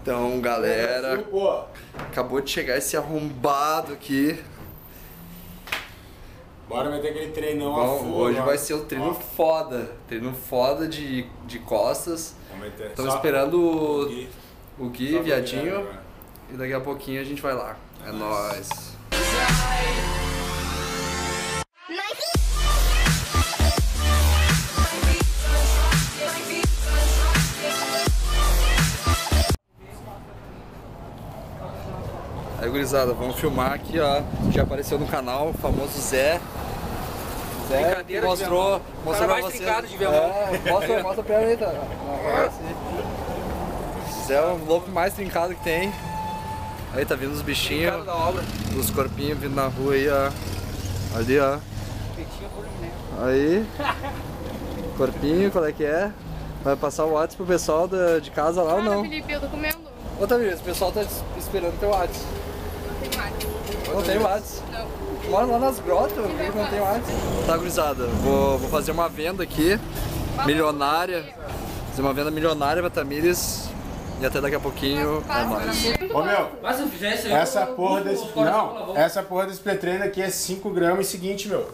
Então, galera, acabou de chegar esse arrombado aqui. Bora meter aquele treinão Bom, a full. hoje vai ser um treino foda. Treino foda de costas. Estamos esperando o Gui, viadinho. E daqui a pouquinho a gente vai lá. É nóis. Aí, gurizada, vamos filmar aqui, ó. Já apareceu no canal, o famoso Zé. Zé mostrou pra vocês. Mostra a perna aí, tá? Zé é o louco mais trincado que tem. Aí tá vindo os bichinhos, os corpinhos vindo na rua aí, ó. Ali, ó. Aí. Corpinho, qual é que é? Vai passar o WhatsApp pro pessoal de casa lá ou não? Felipe, eu tô comendo. Ô, Tamires, o pessoal tá esperando teu WhatsApp. Não tem WhatsApp? Não. Mora lá nas grotas, não tem WhatsApp. Tá, gurizada, vou fazer uma venda aqui, milionária. Fazer uma venda milionária pra Tamires. E até daqui a pouquinho é nóis. Ô meu, essa porra desse... Não, essa porra desse pré-treino aqui é 5 gramas e seguinte, meu.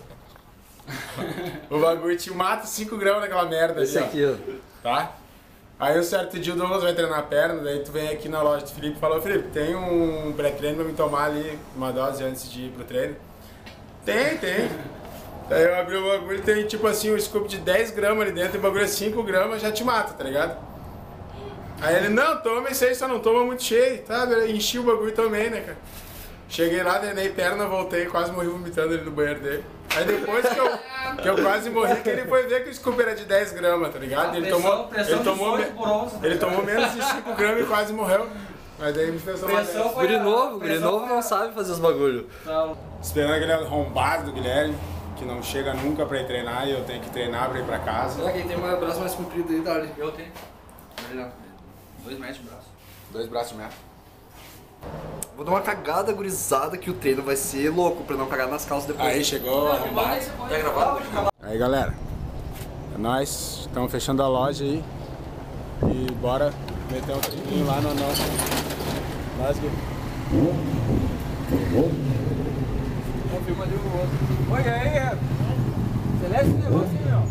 O bagulho te mata 5 gramas naquela merda Esse ali, ó. aqui, ó. Tá? Aí um certo dia o Douglas vai treinar a perna, daí tu vem aqui na loja do Felipe e fala: Felipe, tem um pré-treino pra me tomar ali, uma dose antes de ir pro treino? Tem. Daí eu abri o bagulho e tem tipo assim um scoop de 10 gramas ali dentro e o bagulho é 5 gramas, já te mata, tá ligado? Aí ele: não, toma esse aí, só não toma muito cheio, tá? Eu enchi o bagulho também, né, cara? Cheguei lá, treinei perna, voltei, quase morri vomitando ele no banheiro dele. Aí depois que eu quase morri, que ele foi ver que o scoop era de 10 gramas, tá ligado? Ele tomou menos de 5 gramas e quase morreu. Mas daí me fez tomar 10. Guri novo não sabe fazer os bagulho. Esperando aquele arrombado do Guilherme, que não chega nunca pra ir treinar e eu tenho que treinar pra ir pra casa. Será que tem um braço mais comprido aí, Dali? Eu tenho. 2 metros de braço. 2 braços de merda. Vou dar uma cagada gurizada que o treino vai ser louco pra não cagar nas calças depois. Aí chegou arrombado. Tá gravado? Aí galera, é nóis, estamos fechando a loja aí. E bora meter um treininho lá no nosso. Confirma ali o outro. Oi, aí, Celeste negócio aí, meu.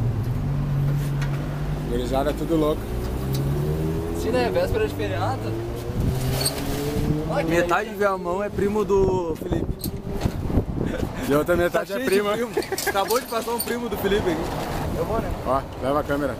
Gurizada tudo louco. Sim, né? Véspera de feriado. Metade de Viamão é primo do Felipe. E a outra metade é prima. Acabou de passar um primo do Felipe aqui. Eu vou, né? Ó, leva a câmera.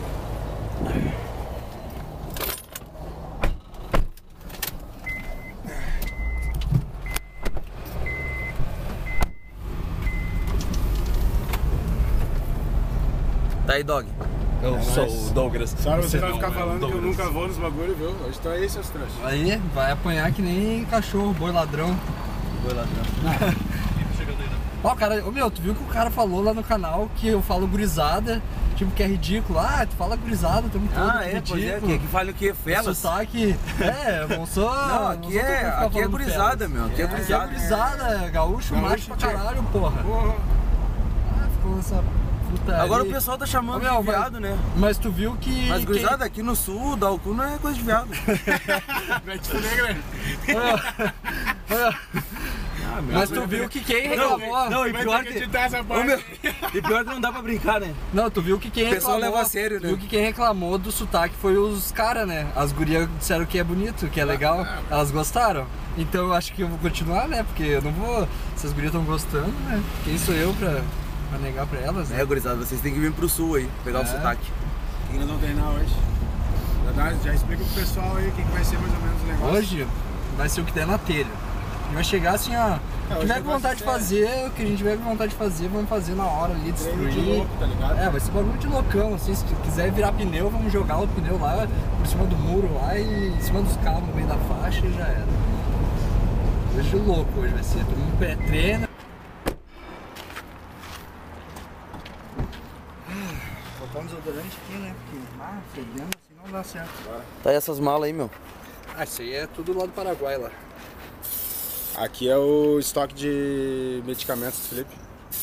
Tá aí, dog. Eu sou o Douglas. Só você vai ficar falando que eu nunca vou nos bagulhos, viu? Hoje tô aí, seus trouxas. Aí vai apanhar que nem cachorro, boi ladrão. Boi ladrão. Ó, cara, meu, tu viu que o cara falou lá no canal que eu falo gurizada, tipo, que é ridículo. Ah, tu fala gurizada, tu muito Pois é, que fala o que? Felas? Sotaque. Eu não sou. Não, aqui é gurizada, meu. Aqui é gurizada. Aqui é gurizada, gaúcho, macho pra caralho, porra. Ah, ficou essa puta. Agora o pessoal tá chamando de viado, né? Mas tu viu que. Mas gurizada, aqui no sul, da Alcu não é coisa de viado. Não é tipo negra. Mas tu viu que quem reclamou. Não, e pior que não dá pra brincar, né? Não, tu viu que quem reclamou. O pessoal leva a sério, né? Tu viu que quem reclamou do sotaque foi os caras, né? As gurias disseram que é bonito, que é legal. Elas gostaram. Então eu acho que eu vou continuar, né? Porque eu não vou. Se as gurias estão gostando, né? Quem sou eu pra negar pra elas, né? Gurizada, vocês têm que vir pro sul aí, pegar o sotaque. O que nós vamos treinar hoje? Já explica pro pessoal aí o que vai ser mais ou menos o negócio. Hoje vai ser o que der na telha. A gente vai chegar assim, ó. O que tiver com vontade de fazer, o que a gente tiver com vontade de fazer, vamos fazer na hora ali, destruir. De louco, tá ligado? Vai ser bagulho de loucão, assim, se tu quiser virar pneu, vamos jogar o pneu lá por cima do muro lá e em cima dos carros no meio da faixa e já era. Hoje louco, hoje vai ser todo mundo pré-treino. Vou botar um desodorante aqui, né? Porque, fedendo assim não dá certo. Tá aí essas malas aí, meu. Isso aí é tudo lá do Paraguai lá. Aqui é o estoque de medicamentos do Felipe.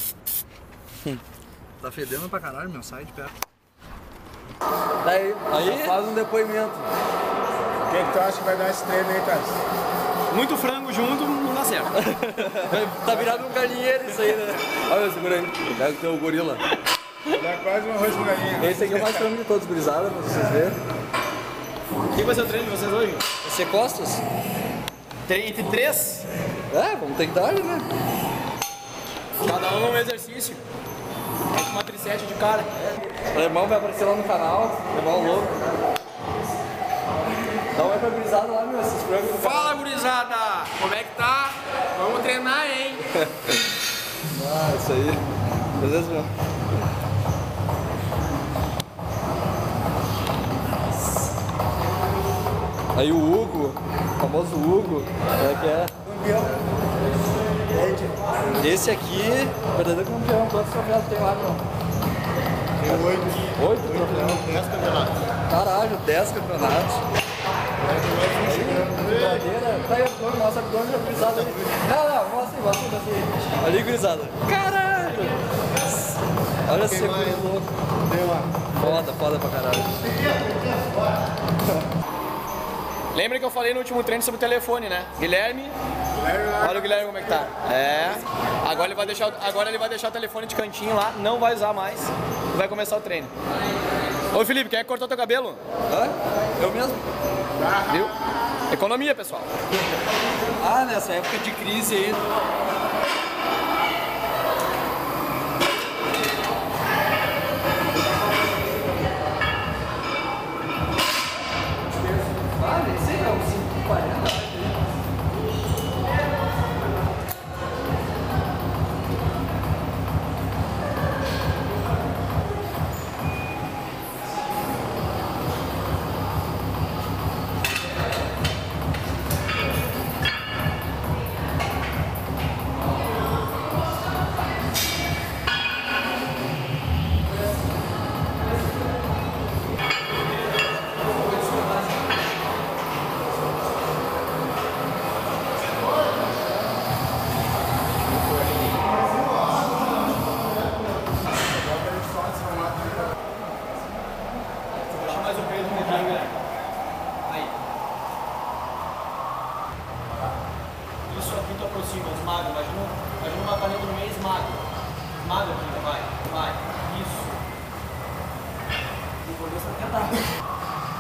Tá fedendo pra caralho, meu, sai de perto. Aí? Faz um depoimento. O que tu acha que vai dar esse treino aí, Thales? Muito frango junto, não dá certo. Tá virado um galinheiro isso aí, né? Olha, segura aí. Pega o teu gorila. Dá quase um arroz com galinha. Esse aqui é o mais frango de todos, gurizada, pra vocês verem. O que vai ser o treino de vocês hoje? Vai ser costas? Entre 3, É, vamos tentar, né? cada um um exercício. Uma tricete de cara. O alemão vai aparecer lá no canal, alemão louco. Dá uma pra gurizada lá, meu, esses frangos do Fala, gurizada! Como é que tá? Vamos treinar, hein? Ah, isso aí. Beleza, meu? Aí o Hugo, o famoso Hugo, que é? Esse aqui, verdadeiro campeão. Quantos troféus tem lá, meu? Tem 8. 8 troféus? 10 campeonatos. Caralho, 10 campeonatos. Brincadeira. Tá aí, abdômen, mostra o abdômen da gurizada ali. Não, mostra aí. Ali, gurizada. Caralho! Olha esse segundo louco. Foda pra caralho. Lembra que eu falei no último treino sobre o telefone, né? Guilherme. Olha o Guilherme como é que tá. É. Agora ele vai deixar o telefone de cantinho lá, não vai usar mais. E vai começar o treino. Ô Felipe, quem é que cortou teu cabelo? Hã? Eu mesmo? Viu? Economia, pessoal. Ah, nessa época de crise aí. Ah, nem sei, é uns 5,40. Mais o peso um pouquinho, Guilherme. Aí. Isso aqui tu aproxima, esmaga. Imagina uma caneta no meio, esmaga. Esmaga aqui, vai. Isso. E começa a tentar.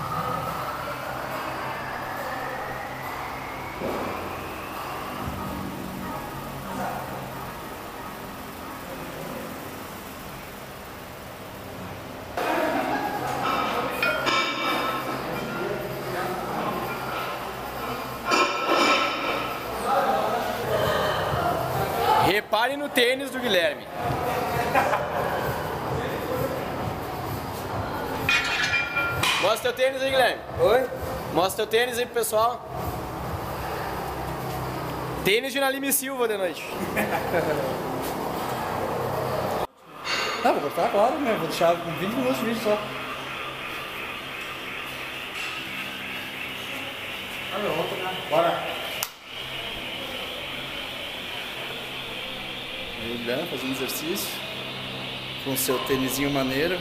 Repare no tênis do Guilherme. Mostra teu tênis aí, Guilherme. Oi? Mostra teu tênis aí pro pessoal. Tênis de Nalime Silva de noite. Tá, vou cortar agora, né? Vou deixar 20 minutos de vídeo só. Bora. Aí o Guilherme fazendo exercício. Com o seu tênisinho maneiro.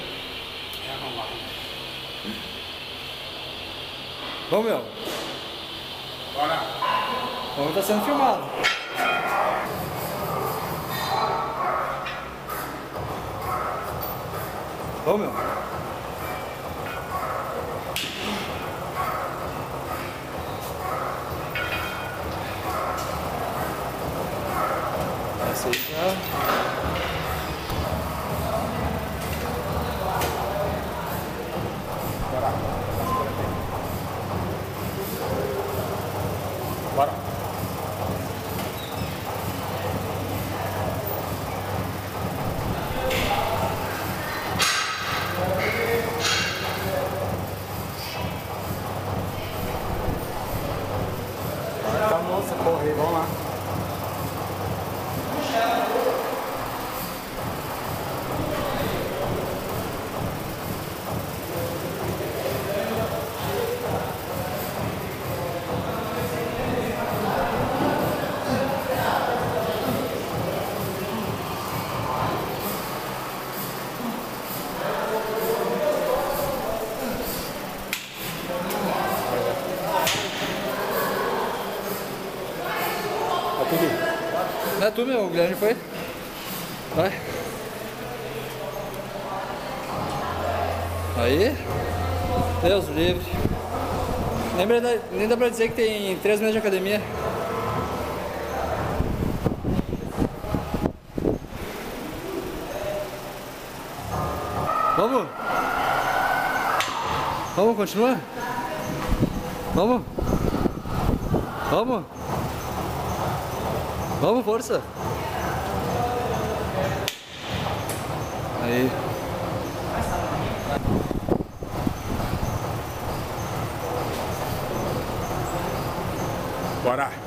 Vamos, meu. Bora. Vamos tá sendo filmado. Vamos, meu. Essa aí já. Bora. Tá moça, correr, vamos lá. Não é tu, meu, o Guilherme foi? Vai. Aí. Deus livre. Nem dá pra dizer que tem 3 meses de academia. Vamos? Vamos, continua? Vamos? Vamos? Vamos, força! Aí. Bora!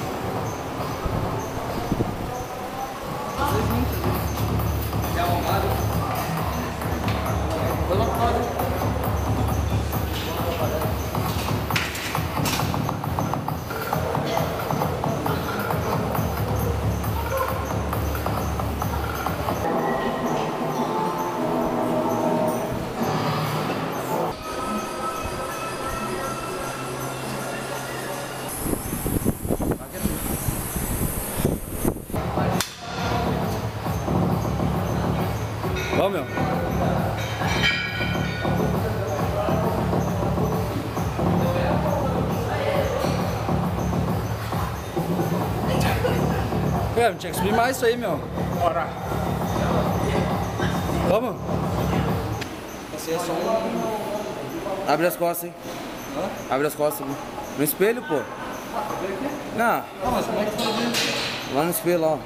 Vamos, meu. Tinha que subir mais isso aí, meu. Bora! Vamos? Esse é só um... Abre as costas, hein? Abre as costas, hein? No espelho, pô. Não. Mas como é que tu vai Lá no espelho, ó.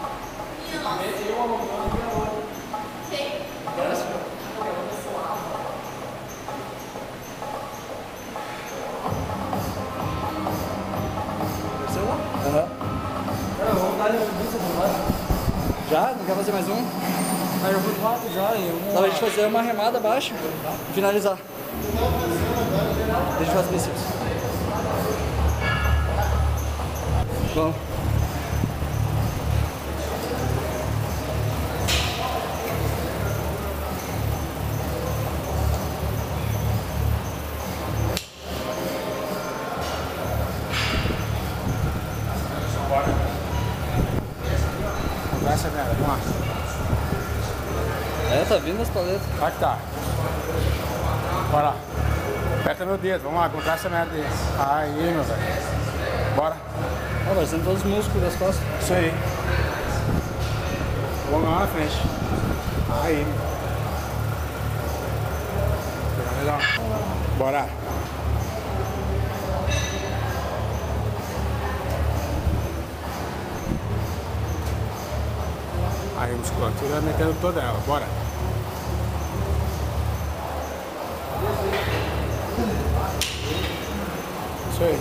Aham. Vamos dar já? Não quer fazer mais um? Mas eu fui 4 já e Dá pra gente fazer uma remada abaixo e finalizar. Deixa eu fazer bíceps. Vamos. Essa merda, vamos lá. É, tá vindo as paletas. Vai que tá. Bora. Aperta meu dedo, vamos lá, comprar essa merda aí. Aí, meu velho. Bora. Ó, vai sendo todos os músculos das costas. Isso aí. Vamos lá na frente. Aí. Legal. Bora. Aí, musculatura metendo toda ela. Bora. Isso aí.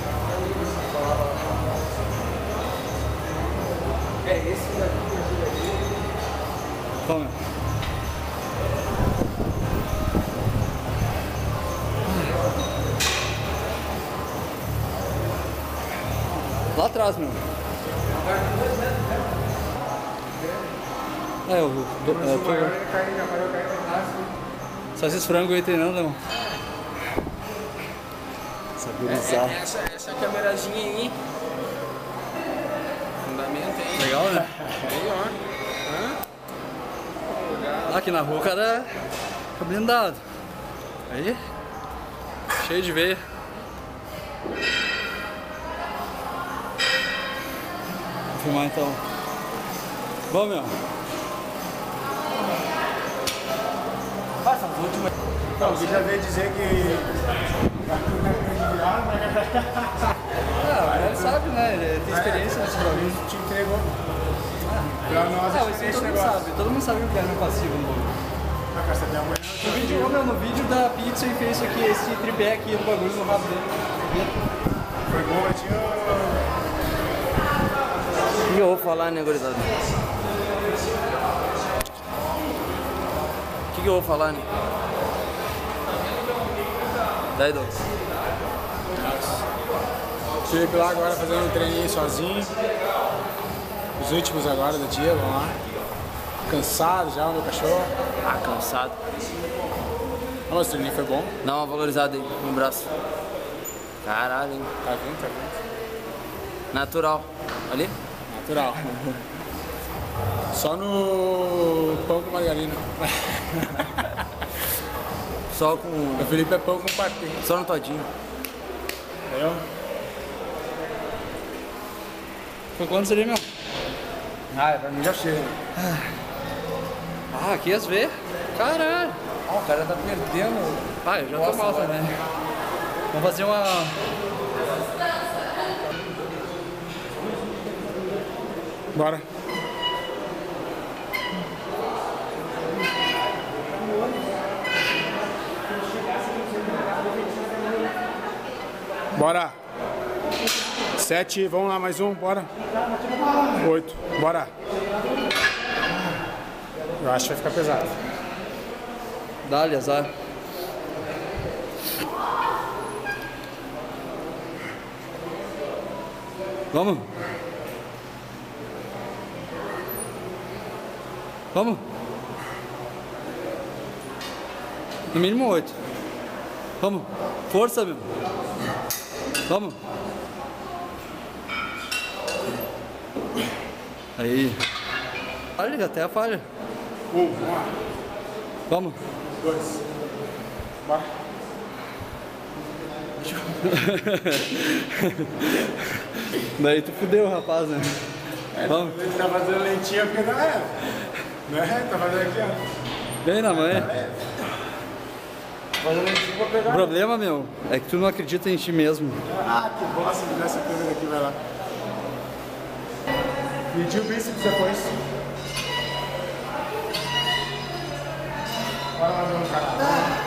É esse daqui que ajuda aqui. Toma. Lá atrás, meu. Só esses frangos aí treinando, irmão. Saborizar. Essa câmerazinha aí. Fundamento aí. Legal, né? Aí, ó. Aqui na rua o cara fica blindado. Aí, cheio de veia. Vou filmar então. Vamos, meu. Passa as últimas. Não, você já veio dizer que... Ah, ele sabe, né? Ele tem experiência nesse bagulho. Te entregou. Pra nós, Não, isso aí todo mundo sabe que o Guilherme é passivo no bagulho. A casa da manhã. No vídeo da pizza ele fez isso aqui, esse tripé aqui no bagulho no rabo dele. Foi bom, mas tinha... O que eu vou falar, né, gurizada? O que eu vou falar, né? Daí, Douglas. Tive lá agora fazendo um treininho sozinho. Os últimos agora do dia, vamos lá. Cansado já, o meu cachorro. Ah, cansado. Ah, mas o treininho foi bom. Dá uma valorizada aí no braço. Caralho, hein? Tá vindo, tá vindo. Natural. Ali? natural. Só no pão com margarina. Só com... O Felipe é pão com patê. Só no todinho. Entendeu? Foi quantos ali, meu? Pra mim já chega. Ah, aqui as ver. Caralho. O cara tá perdendo. Ah, eu já tô mal também. Vamos fazer uma... Bora. Bora. 7, vamos lá, mais um, bora. 8, bora. Eu acho que vai ficar pesado. Dá-lhe azar. Vamos. Vamos. No mínimo 8. Vamos. Força, meu. Vamos. Aí. Falha, até a falha. 1, vamos lá. Vamos. 2. Bora. Daí tu fudeu, rapaz, né? Vamos. Ele tá fazendo lentinha porque não é. Né? Tá fazendo aqui, ó. Bem na mãe. Fazendo lentinho pra pegar. O problema, meu, é que tu não acredita em ti mesmo. Ah, que bosta me dá essa câmera aqui, vai lá. Medir o bíceps depois. Bora lá ver um cara.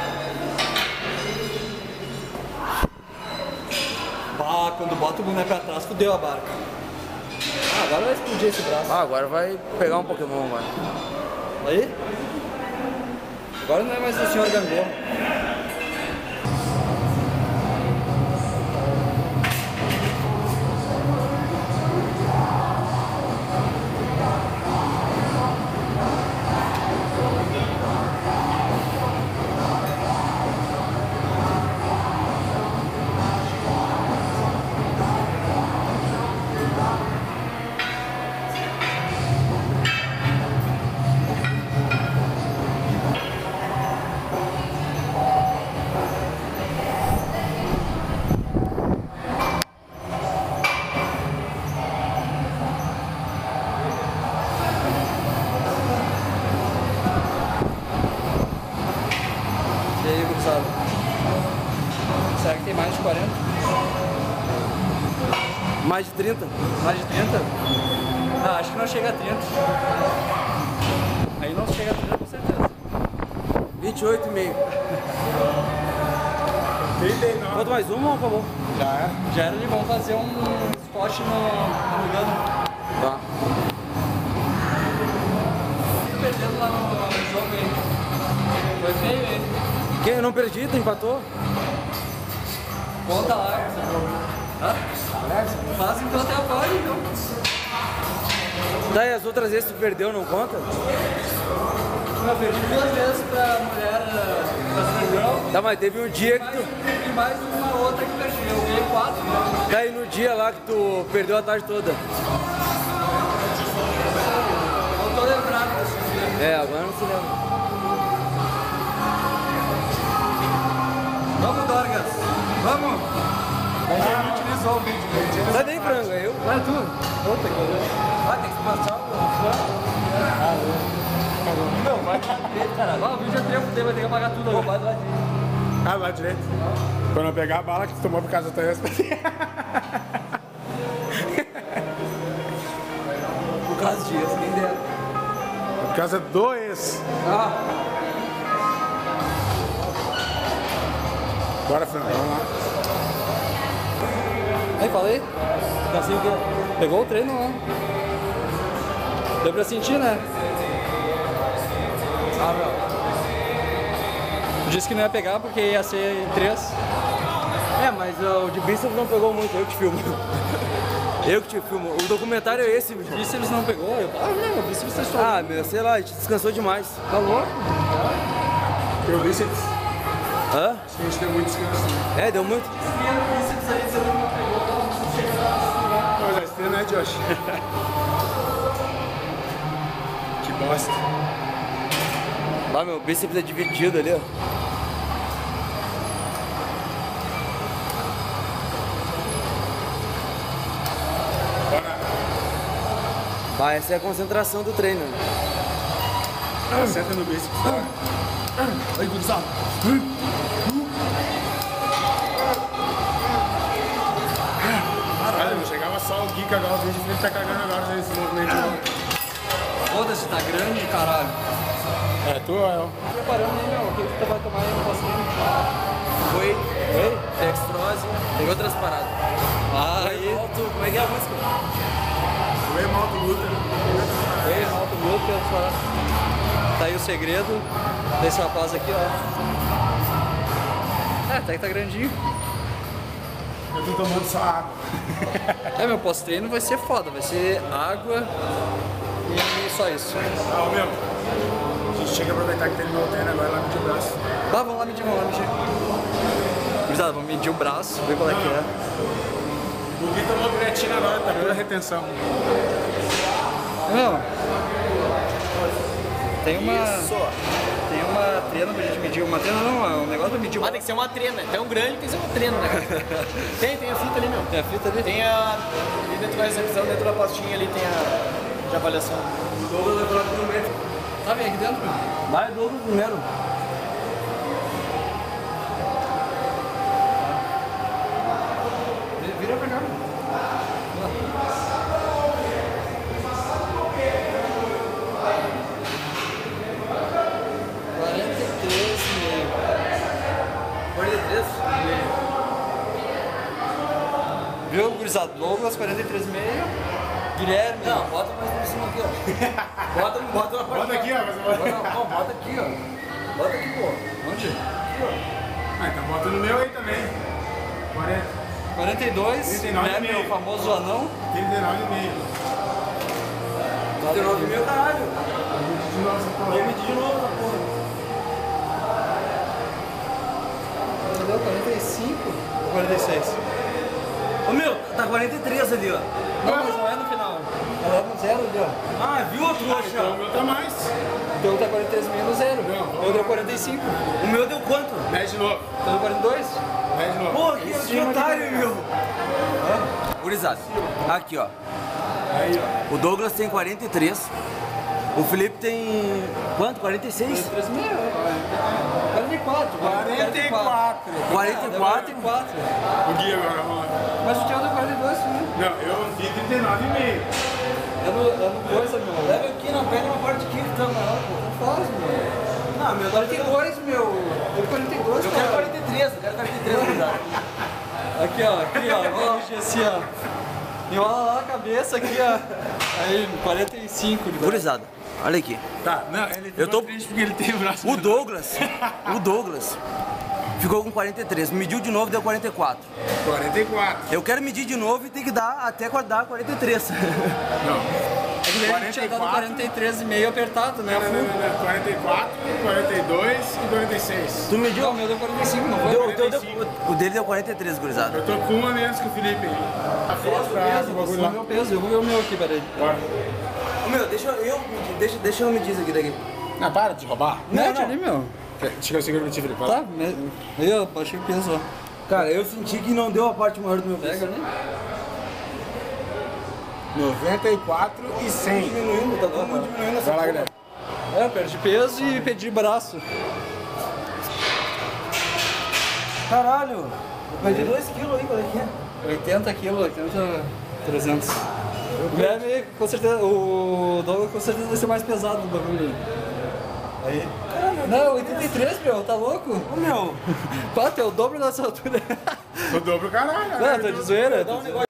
Bah, quando bota o boneco pra trás, fudeu a barca. Ah, agora vai explodir esse braço. Agora vai pegar um Pokémon, mano. Aí? Agora não é mais o senhor Gangorra. E aí, gurizada? Será que tem mais de 40? Mais de 30? Mais de 30? Ah, acho que não chega a 30. Aí não chega a 30 com certeza. 28,5. 39. Quanto mais uma ou acabou? Já é. Já era de bom fazer um spot no Gano. Tá. Perdendo lá no jogo aí. Foi feio, hein? Quem? Eu não perdi, tu empatou? Conta lá. Hã? Faz então até a pole, então. Tá, e as outras vezes tu perdeu, não conta? Eu perdi 2 vezes pra mulher fazer girl. Tá, mas teve um dia que tu... E mais uma outra que perdi. Eu ganhei 4, né? Tá aí no dia lá que tu perdeu a tarde toda. Eu tô lembrado desse dia. É, agora não se lembra. Vamos, Dorgas. Vamos. A gente utilizou o vídeo. Sai daí, frango, é eu. Vai tu. Outra que vai ter que passar não, vai. Cara, o vídeo é tempo, vai ter que apagar tudo agora. Vai do ladinho. Ah, lá direito. Quando eu pegar a bala que tu tomou por causa da tua Por causa disso, quem dera. Por causa do ex. Ah, Bora, Fernando, vamos lá. aí falei. Assim o quê? Pegou o treino lá. Deu pra sentir, né? Ah, não. Tu disse que não ia pegar porque ia ser em 3. É, mas o de bíceps não pegou muito, eu que te filmo. Eu que te filmo. O documentário é esse, bicho. Disse eles não pegou. Eu, não, o bíceps tá estourado. Ah, meu, sei lá, a gente descansou demais. Tá louco? Eu vi bíceps. Hã? Acho que a gente deu muito descanso. É, deu muito. Mas a estrela, né, Josh? Gosto. Lá, meu bíceps é dividido ali, ó. Bora. Vai, essa é a concentração do treino. Senta no bíceps. Aí, gurizada. Olha, não chegava só o Gui cagar o vídeo, ele tá cagando agora nesse movimento. Foda-se, tá grande, caralho. É, tu ou eu? Preparando aí, meu. O que tu vai tomar aí no posto? Oi, dextrose, tem outras paradas. Aí. Alto, como é que é a música? Whey malto glúten. Ei, alto grupo, eu falar. Tá aí o segredo desse rapaz aqui, ó. É, até que tá grandinho. Eu tô tomando só água. É, meu pós-treino vai ser foda, vai ser água e só isso. Ah, meu. A gente chega a aproveitar que terminou o treino agora lá medir o braço. Tá, vamos lá medir, Gurizada, vamos medir o braço, ver qual é que é. O Gui tomou creatina agora, tá pura retenção. Não. Tem uma trena pra gente medir. Uma trena não, é um negócio pra medir o Mas braço. tem que ser uma trena, é tão grande que tem que ser uma trena, né? Tem a fita ali, meu. Tem a fita ali? Tem a. Ali dentro da recepção, dentro da pastinha ali tem a de avaliação. Tá, vem aqui dentro. Vai, dobro primeiro. Vira pra cá. Viu, gurizada? Douglas, 43,5. Guilherme. Não, bota mais por cima aqui, ó. Bota na parte. Bota aqui, ó. Não, bota aqui, ó. Bota aqui, pô. Onde? Ah, então bota no meu aí também. 40. 42. 39,5. Guilherme, o famoso anão. 39,5. 39 mil, caralho. De novo essa porra. Vou medir de novo essa porra. Deu 45 ou 46? Ô meu, tá 43 ali, ó. Não, mas não é no final. Ela é no zero ali, ó. Ah, viu, Então o trouxa? meu tá mais. Então tá 43,5 no zero. Não. Ou deu 45. O meu deu quanto? 10 de novo. Então deu 42. 10 de novo. Pô, que otário, meu. Gurizada, aqui, ó. Aí, ó. O Douglas tem 43. O Felipe tem quanto? 46? 43,5. 44. 44. 44? O Gui agora, vamos lá. Mas o teu deu 42, né? Não, eu vi 39,5. É no coisa, meu. Leva aqui, não pega uma parte aqui que tá maior, pô. Não faz, meu. Não, meu, 42, meu. Deu 42, eu quero cara. 43, eu quero 43, gurizada. Aqui, ó, ó, assim, ó. Enrola lá a cabeça aqui, ó. Aí, 45 de braço. Gurizada, olha aqui. Tá, não, ele Eu tô- triste porque ele tem o braço. O Douglas ficou com 43. Mediu de novo, deu 44. 44. Eu quero medir de novo e tem que dar até dar 43. Não. É que ele tinha dado 43,5 apertado, né? Não, 44, 42 e 46. Tu mediu? Não, o meu deu 45, não foi? O dele deu 43, gurizada. Eu tô com uma menos que o Felipe. A foto pra o bagulho O lá. meu peso, eu vou ver o meu aqui, peraí. Bora. Ô, meu, deixa eu medir isso aqui daqui. Não, para de roubar. Mete ali, meu. Chega, segura pra ti, Felipe. Tá, aí eu baixei o peso, ó. Cara, eu senti que não deu a parte maior do meu peso. Pega ali. 94 e 100. Diminuindo, tá todo mundo diminuindo essa Vai lá, porra. galera. É, perdi peso e perdi braço. Caralho, eu perdi 2 quilos aí, qual é que é? 80 quilos, 80, 300. O Guilherme, com certeza, o Douglas com certeza vai ser mais pesado do bagulho. Aí. Não, 83, meu, tá louco? Ô, meu, Pá, tu é o dobro da sua altura. Eu dobro o caralho. Não, tô de zoeira. dá um negócio.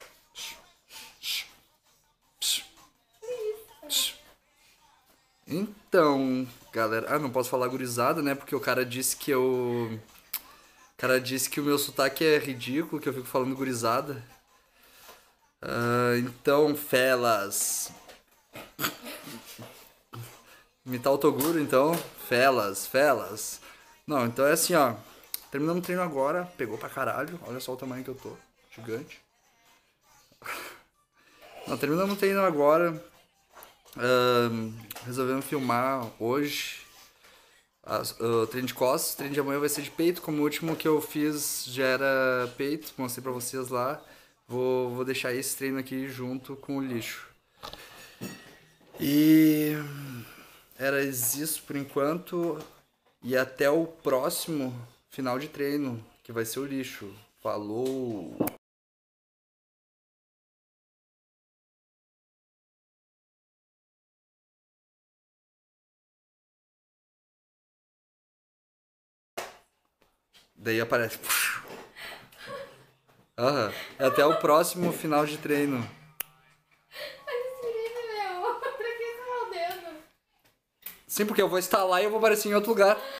Então, galera, não posso falar gurizada, né? Porque o cara disse que eu. O cara disse que o meu sotaque é ridículo, que eu fico falando gurizada. Então, felas. Imitar o Toguro, então. Felas. Não, então é assim, ó. Terminamos o treino agora, pegou pra caralho. Olha só o tamanho que eu tô. Gigante. Não, terminamos o treino agora. Resolvemos filmar hoje o treino de costas. O treino de amanhã vai ser de peito, como o último que eu fiz já era peito, mostrei pra vocês lá. Vou deixar esse treino aqui junto com o lixo. E era isso por enquanto. E até o próximo final de treino, que vai ser o lixo. Falou! Daí aparece. Até o próximo final de treino. Meu, pra que esse dedo? Sim, porque eu vou estar lá e eu vou aparecer em outro lugar.